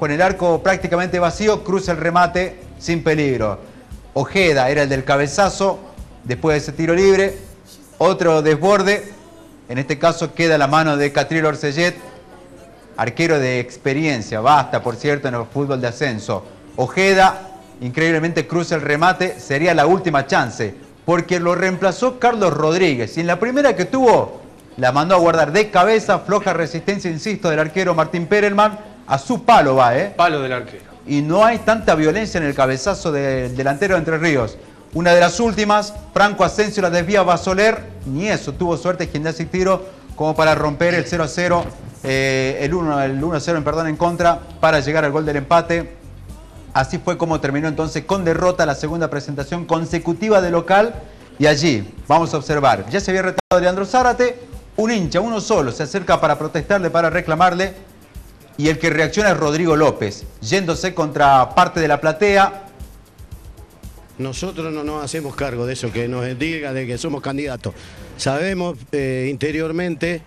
con el arco prácticamente vacío, cruza el remate sin peligro. Ojeda era el del cabezazo, después de ese tiro libre, otro desborde, en este caso queda la mano de Catriel Orsellet, arquero de experiencia, basta por cierto en el fútbol de ascenso. Ojeda increíblemente cruza el remate, sería la última chance, porque lo reemplazó Carlos Rodríguez, y en la primera que tuvo, la mandó a guardar de cabeza, floja resistencia, insisto, del arquero Martín Perelman, a su palo va, Palo del arquero. Y no hay tanta violencia en el cabezazo del delantero de Entre Ríos. Una de las últimas, Franco Asensio la desvía a Basoler, ni eso, tuvo suerte Gimnasia y Tiro como para romper el 0-0, el 1-0 perdón, en contra, para llegar al gol del empate. Así fue como terminó entonces con derrota la segunda presentación consecutiva de local. Y allí, vamos a observar, ya se había retirado Leandro Zárate, un hincha, uno solo, se acerca para protestarle, para reclamarle. Y el que reacciona es Rodrigo López, yéndose contra parte de la platea. Nosotros no nos hacemos cargo de eso, que nos diga de que somos candidatos. Sabemos interiormente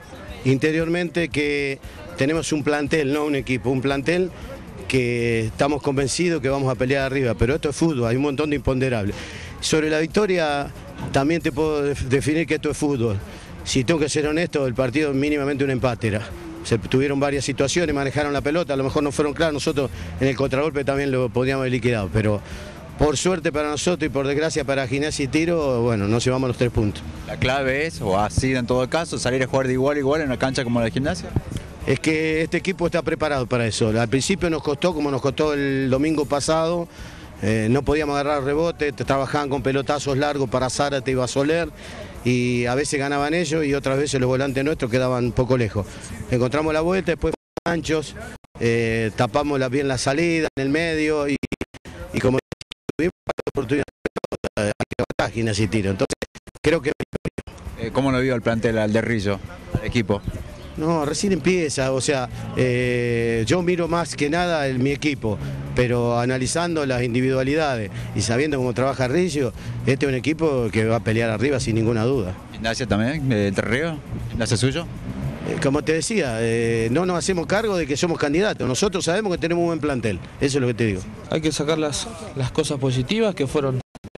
que tenemos un plantel, no un equipo, un plantel que estamos convencidos que vamos a pelear arriba, pero esto es fútbol, hay un montón de imponderables. Sobre la victoria también te puedo definir que esto es fútbol. Si tengo que ser honesto, el partido mínimamente un empate era. Se tuvieron varias situaciones, manejaron la pelota, a lo mejor no fueron claros, nosotros en el contragolpe también lo podíamos haber liquidado, pero por suerte para nosotros y por desgracia para Gimnasia y Tiro, bueno, nos llevamos los 3 puntos. La clave es, o ha sido en todo caso, salir a jugar de igual a igual en una cancha como la de Gimnasia. Es que este equipo está preparado para eso. Al principio nos costó, como nos costó el domingo pasado, no podíamos agarrar rebote, trabajaban con pelotazos largos para Zárate y Basoler, y a veces ganaban ellos y otras veces los volantes nuestros quedaban un poco lejos. Encontramos la vuelta, después anchos, tapamos bien la salida en el medio y como tuvimos oportunidad de Gimnasia y Tiro. Entonces creo que... ¿Cómo lo vio el plantel al de Rillo, el equipo? No, recién empieza, o sea, yo miro más que nada mi equipo, pero analizando las individualidades y sabiendo cómo trabaja Rillo, este es un equipo que va a pelear arriba sin ninguna duda. ¿Gimnasia también, Entre Ríos? ¿Gimnasia suyo? Como te decía, no nos hacemos cargo de que somos candidatos, nosotros sabemos que tenemos un buen plantel, eso es lo que te digo. Hay que sacar las cosas positivas que fueron,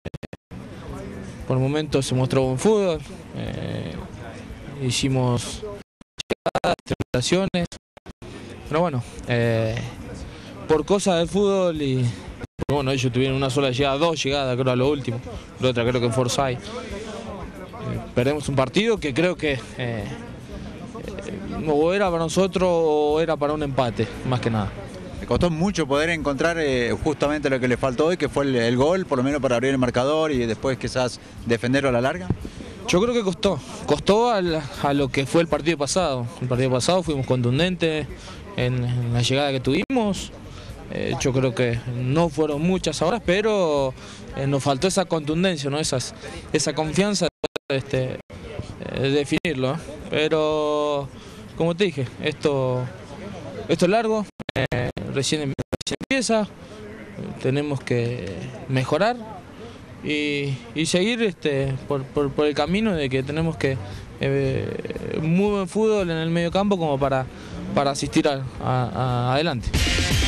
por momentos se mostró buen fútbol, hicimos tentaciones, pero bueno, por cosas del fútbol y bueno, ellos tuvieron una sola llegada, 2 llegadas creo a lo último, la otra creo que en Forsyth. Perdemos un partido que creo que o era para nosotros o era para un empate, más que nada. Me costó mucho poder encontrar justamente lo que le faltó hoy, que fue el gol, por lo menos para abrir el marcador y después quizás defenderlo a la larga. Yo creo que costó a lo que fue el partido pasado. El partido pasado fuimos contundentes en la llegada que tuvimos. Yo creo que no fueron muchas horas, pero nos faltó esa contundencia, ¿no? Esa confianza de definirlo. Pero, como te dije, esto es largo, recién empieza, tenemos que mejorar. Y seguir por el camino de que tenemos que muy buen fútbol en el medio campo como para asistir adelante.